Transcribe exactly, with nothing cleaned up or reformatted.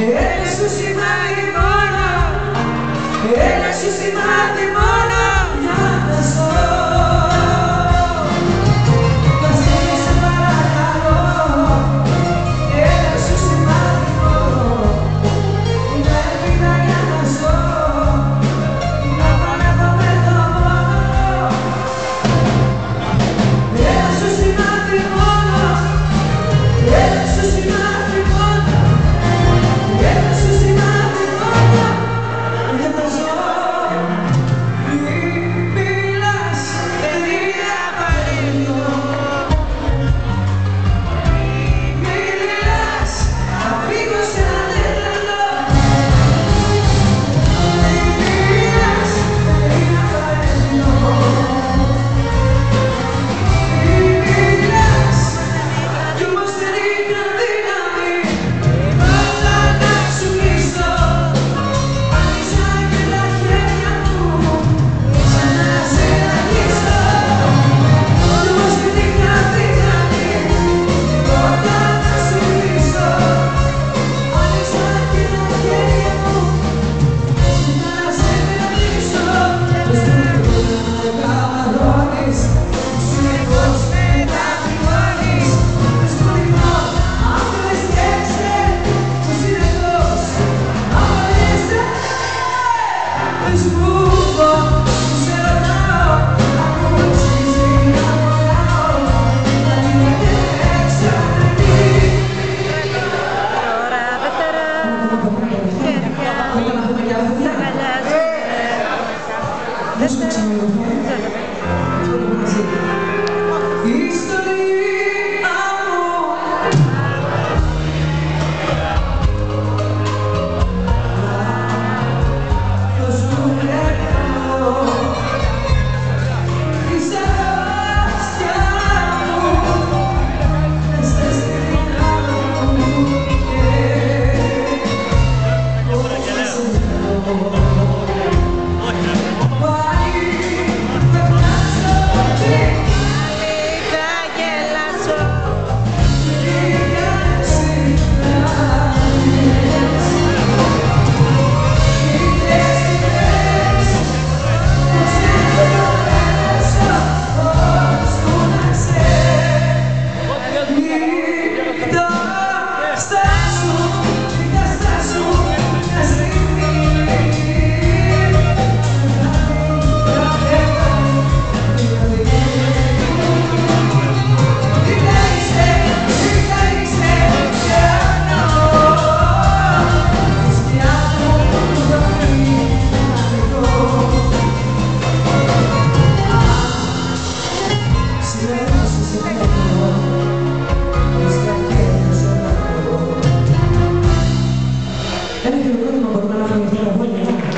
Ένα σου σημάδι μόνο, ένα σου σημάδι μόνο για να ζω. Βασίλη σε παρακαλώ, ένα σου σημάδι μόνο, είναι ελπίδα για να ζω, να παλεύω με το μόνο. Ένα σου σημάδι μόνο, ένα σου σημάδι μόνο, ένα σου σημάδι μόνο για να ζω. Ένα και το πρώτο μπορούμε να φανηθεί από